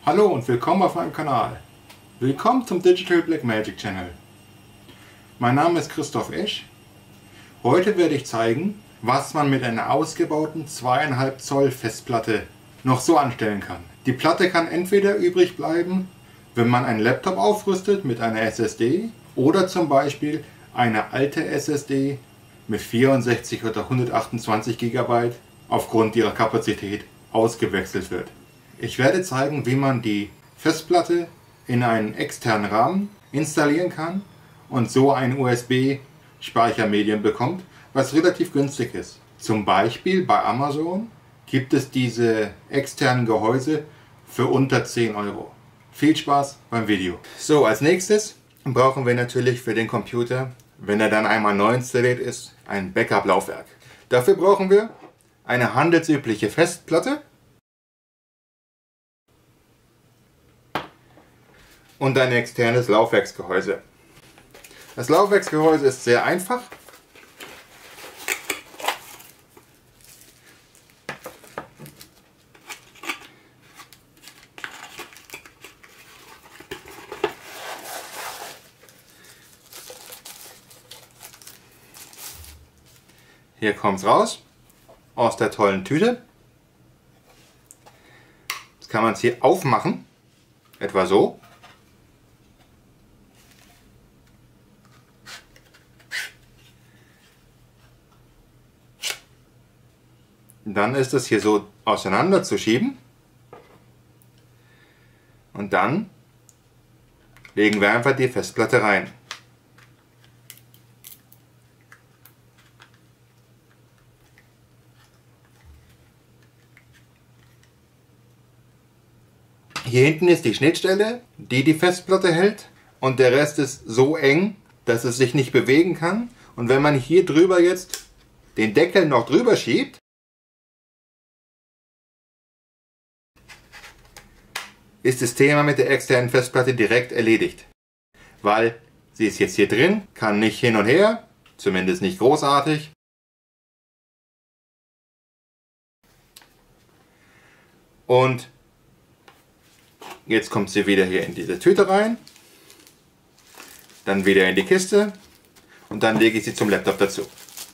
Hallo und willkommen auf meinem Kanal. Willkommen zum Digital Blackmagic Channel. Mein Name ist Christoph Esch. Heute werde ich zeigen, was man mit einer ausgebauten 2,5 Zoll Festplatte noch so anstellen kann. Die Platte kann entweder übrig bleiben, wenn man einen Laptop aufrüstet mit einer SSD oder zum Beispiel eine alte SSD mit 64 oder 128 GB aufgrund ihrer Kapazität ausgewechselt wird. Ich werde zeigen, wie man die Festplatte in einen externen Rahmen installieren kann und so ein USB-Speichermedium bekommt, was relativ günstig ist. Zum Beispiel bei Amazon gibt es diese externen Gehäuse für unter 10 Euro. Viel Spaß beim Video. So, als nächstes brauchen wir natürlich für den Computer, wenn er dann einmal neu installiert ist, ein Backup-Laufwerk. Dafür brauchen wir eine handelsübliche Festplatte und ein externes Laufwerksgehäuse. Das Laufwerksgehäuse ist sehr einfach. Hier kommt es raus, aus der tollen Tüte. Jetzt kann man es hier aufmachen, etwa so. Dann ist es hier so auseinander zu schieben. Und dann legen wir einfach die Festplatte rein. Hier hinten ist die Schnittstelle, die die Festplatte hält, und der Rest ist so eng, dass es sich nicht bewegen kann. Und wenn man hier drüber jetzt den Deckel noch drüber schiebt, ist das Thema mit der externen Festplatte direkt erledigt. Weil sie ist jetzt hier drin, kann nicht hin und her, zumindest nicht großartig. Und jetzt kommt sie wieder hier in diese Tüte rein, dann wieder in die Kiste und dann lege ich sie zum Laptop dazu.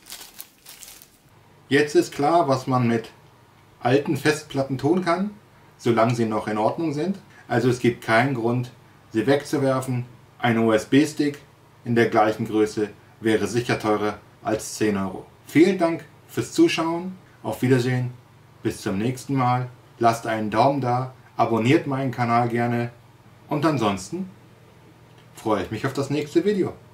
Jetzt ist klar, was man mit alten Festplatten tun kann, solange sie noch in Ordnung sind. Also es gibt keinen Grund, sie wegzuwerfen. Ein USB-Stick in der gleichen Größe wäre sicher teurer als 10 Euro. Vielen Dank fürs Zuschauen, auf Wiedersehen, bis zum nächsten Mal. Lasst einen Daumen da, abonniert meinen Kanal gerne und ansonsten freue ich mich auf das nächste Video.